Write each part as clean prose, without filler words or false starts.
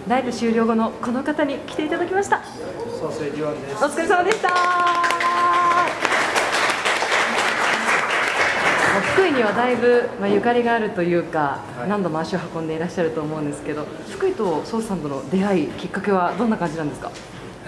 ライブ終了後のこの方に来ていただきました。 ソース81です。 お疲れ様でした。福井にはだいぶ、ゆかりがあるというか、何度も足を運んでいらっしゃると思うんですけど、福井とソースさんとの出会い、きっかけはどんな感じなんですか？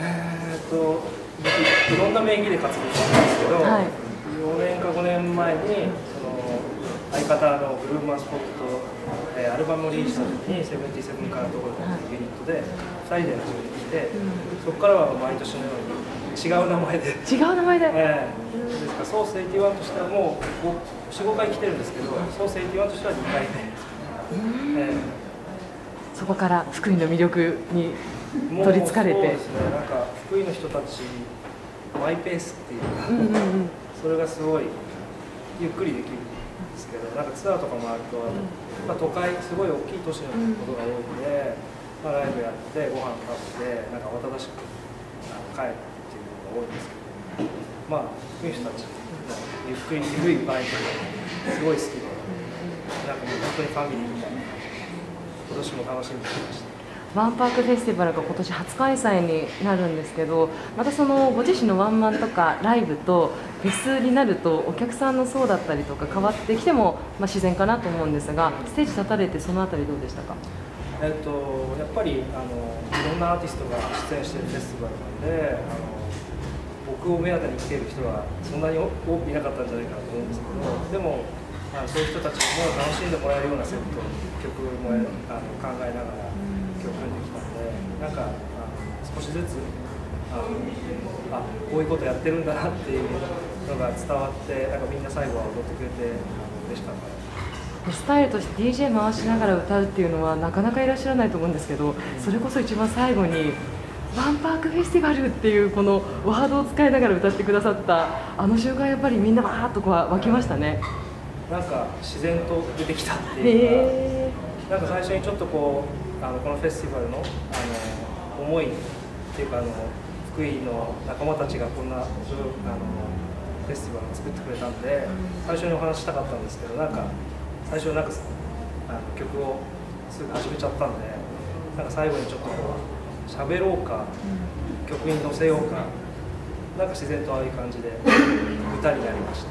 いろんな名義で活動してたんですけど、4年か5年前に相方のグルーマースポット、アルバムをリリースした時に77からどころかというユニットで2人で始めてきて、そこからは毎年のように違う名前でですからソース81としてはもう4、5回来てるんですけど、ソース81としては2回目、 そこから福井の魅力に取りつかれて、 そうですね、なんか福井の人たちマイペースっていうか、それがすごいゆっくりできるんですけど、なんかツアーとかもあると、都会すごい大きい都市のことが多いので、ライブやってご飯食べてなんか慌ただしく帰るっていうのが多いんですけど、福井の人たちゆっくり緩いバイクがすごい好きで、なんかもう本当にファミリーみたいな、今年も楽しみにしてました。 ワンパークフェスティバルが今年初開催になるんですけど、またそのご自身のワンマンとかライブとフェスになるとお客さんの層だったりとか変わってきても自然かなと思うんですが、ステージ立たれてそのあたりどうでしたか？ やっぱりいろんなアーティストが出演しているフェスティバルなので、僕を目当てに来ている人はそんなに多くいなかったんじゃないかなと思うんですけど、でもそういう人たちも楽しんでもらえるようなセット曲も考えながら今日組んできたので、なんか少しずつこういうことやってるんだなっていうのが伝わって、なんかみんな最後は踊ってくれて嬉しかったです。 スタイルとして DJ 回しながら歌うっていうのはなかなかいらっしゃらないと思うんですけど、それこそ一番最後にワンパークフェスティバルっていうこのワードを使いながら歌ってくださったあの瞬間、やっぱりみんなわーっと湧きましたね。 なんか自然と出てきたっていうか、なんか最初にちょっとこのフェスティバルの思いっていうか福井の仲間たちがこんなフェスティバルを作ってくれたんで、最初にお話したかったんですけど、なんか最初曲をすぐ始めちゃったんで、なんか最後にちょっと喋ろうか、曲に乗せようか、なんか自然とああいう感じで歌になりました。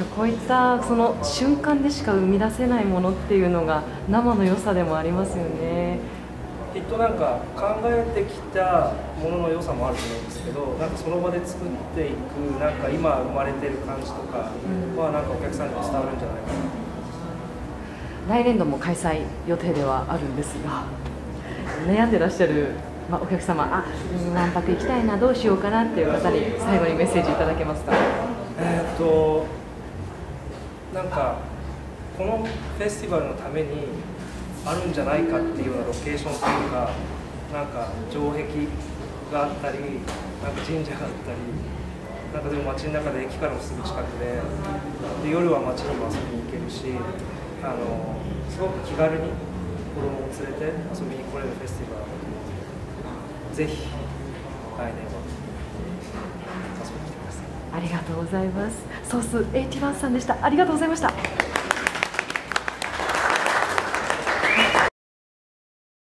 こういったその瞬間でしか生み出せないものっていうのが生の良さでもありますよね。 きっとなんか考えてきたものの良さもあると思うんですけど、なんかその場で作っていく、なんか今生まれてる感じとかはなんかお客さんにも伝わるんじゃないかな。 来年度も開催予定ではあるんですが、悩んでらっしゃるお客様、ワンパク行きたいな、どうしようかなっていう方に最後にメッセージいただけますか？ なんかこのフェスティバルのためにあるんじゃないかっていうようなロケーションというか、なんか城壁があったり、なんか神社があったり、なんかでも街の中で駅からもすぐ近くで、夜は街にも遊びに行けるし、すごく気軽に子供を連れて遊びに来れるフェスティバルだと思うので、ぜひ来年は遊びに来てください。 ありがとうございます。ソース81さんでした。ありがとうございました。